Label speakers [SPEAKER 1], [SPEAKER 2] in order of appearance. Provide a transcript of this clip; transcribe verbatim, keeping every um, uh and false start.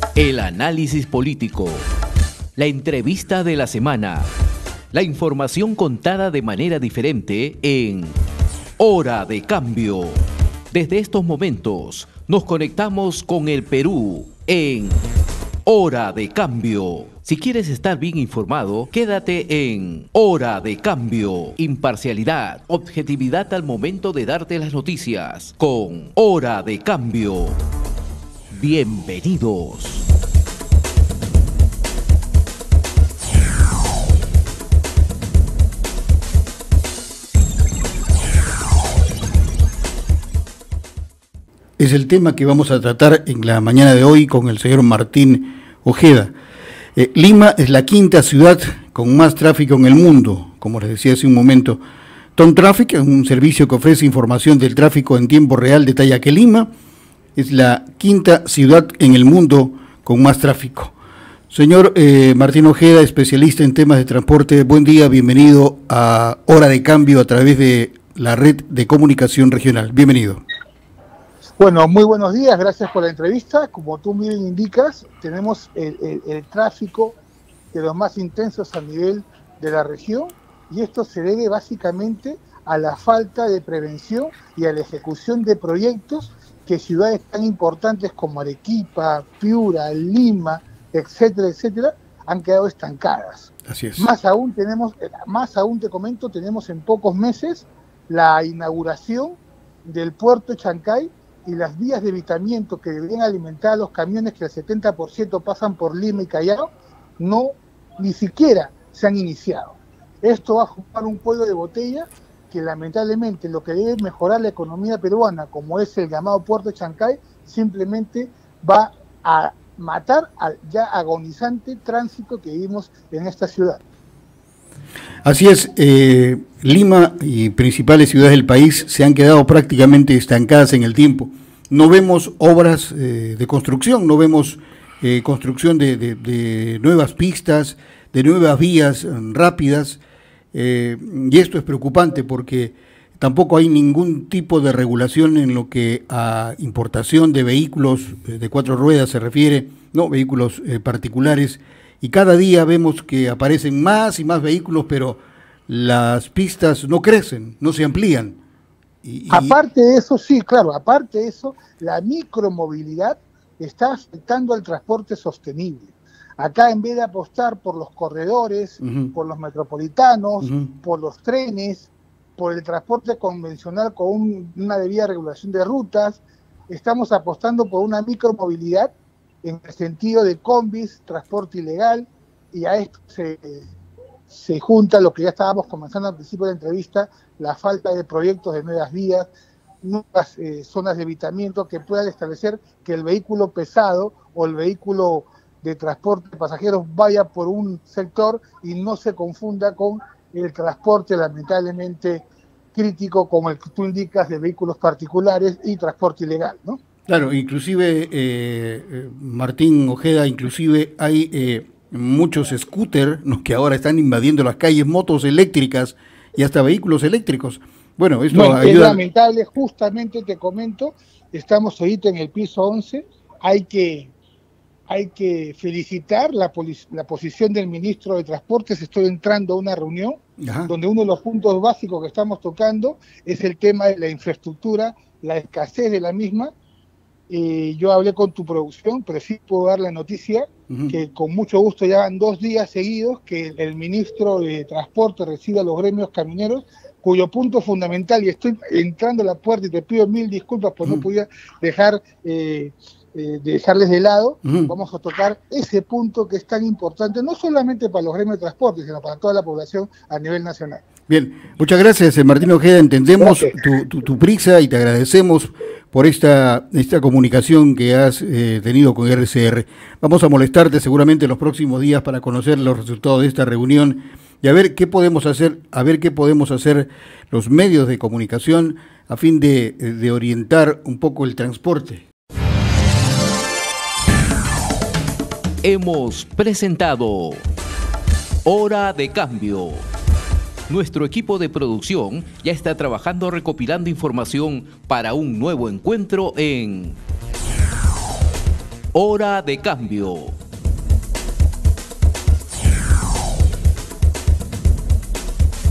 [SPEAKER 1] El análisis político, la entrevista de la semana, la información contada de manera diferente en Hora de Cambio. Desde estos momentos nos conectamos con el Perú en Hora de Cambio. Si quieres estar bien informado, quédate en Hora de Cambio. Imparcialidad, objetividad al momento de darte las noticias con Hora de Cambio. Bienvenidos.
[SPEAKER 2] Es el tema que vamos a tratar en la mañana de hoy con el señor Martín Ojeda. Eh, Lima es la quinta ciudad con más tráfico en el mundo, como les decía hace un momento. Tom Traffic es un servicio que ofrece información del tráfico en tiempo real, detalla que Lima es la quinta ciudad en el mundo con más tráfico. Señor eh, Martín Ojeda, especialista en temas de transporte, buen día, bienvenido a Hora de Cambio a través de la red de comunicación regional. Bienvenido.
[SPEAKER 3] Bueno, muy buenos días, gracias por la entrevista. Como tú bien indicas, tenemos el, el, el tráfico de los más intensos a nivel de la región y esto se debe básicamente a la falta de prevención y a la ejecución de proyectos que ciudades tan importantes como Arequipa, Piura, Lima, etcétera, etcétera, han quedado estancadas.
[SPEAKER 2] Así es.
[SPEAKER 3] Más aún tenemos, más aún te comento, tenemos en pocos meses la inauguración del puerto de Chancay y las vías de evitamiento que deberían alimentar a los camiones, que el setenta por ciento pasan por Lima y Callao, no, ni siquiera se han iniciado. Esto va a jugar un cuello de botella que lamentablemente lo que debe mejorar la economía peruana, como es el llamado puerto de Chancay, simplemente va a matar al ya agonizante tránsito que vivimos en esta ciudad.
[SPEAKER 2] Así es, eh, Lima y principales ciudades del país se han quedado prácticamente estancadas en el tiempo. No vemos obras eh, de construcción, no vemos eh, construcción de, de, de nuevas pistas, de nuevas vías eh, rápidas, eh, y esto es preocupante porque tampoco hay ningún tipo de regulación en lo que a importación de vehículos eh, de cuatro ruedas se refiere, no vehículos eh, particulares. Y cada día vemos que aparecen más y más vehículos, pero las pistas no crecen, no se amplían. Y, y...
[SPEAKER 3] Aparte de eso, sí, claro, aparte de eso, la micromovilidad está afectando al transporte sostenible. Acá, en vez de apostar por los corredores, uh-huh. por los metropolitanos, uh-huh. por los trenes, por el transporte convencional con un, una debida regulación de rutas, estamos apostando por una micromovilidad en el sentido de combis, transporte ilegal, y a esto se, se junta lo que ya estábamos comenzando al principio de la entrevista, la falta de proyectos de nuevas vías, nuevas eh, zonas de evitamiento que puedan establecer que el vehículo pesado o el vehículo de transporte de pasajeros vaya por un sector y no se confunda con el transporte lamentablemente crítico, como el que tú indicas, de vehículos particulares y transporte ilegal, ¿no?
[SPEAKER 2] Claro, inclusive, eh, Martín Ojeda, inclusive hay eh, muchos scooters, ¿no?, que ahora están invadiendo las calles, motos eléctricas y hasta vehículos eléctricos. Bueno, esto
[SPEAKER 3] bueno,
[SPEAKER 2] ayuda...
[SPEAKER 3] Es lamentable, justamente te comento, estamos ahorita en el piso once, hay que, hay que felicitar la, la posición del ministro de Transportes. Estoy entrando a una reunión Ajá. donde uno de los puntos básicos que estamos tocando es el tema de la infraestructura, la escasez de la misma. Eh, yo hablé con tu producción, pero sí puedo dar la noticia uh-huh. que con mucho gusto ya van dos días seguidos que el ministro de Transporte recibe a los gremios camioneros, cuyo punto fundamental, y estoy entrando a la puerta y te pido mil disculpas por uh-huh. no poder dejar, eh, eh, dejarles de lado, uh-huh. vamos a tocar ese punto que es tan importante, no solamente para los gremios de transporte, sino para toda la población a nivel nacional.
[SPEAKER 2] Bien, muchas gracias, Martín Ojeda, entendemos tu, tu, tu prisa y te agradecemos por esta, esta comunicación que has eh, tenido con R C R. Vamos a molestarte seguramente en los próximos días para conocer los resultados de esta reunión y a ver qué podemos hacer, a ver qué podemos hacer los medios de comunicación a fin de, de orientar un poco el transporte.
[SPEAKER 1] Hemos presentado Hora de Cambio. Nuestro equipo de producción ya está trabajando recopilando información para un nuevo encuentro en Hora de Cambio.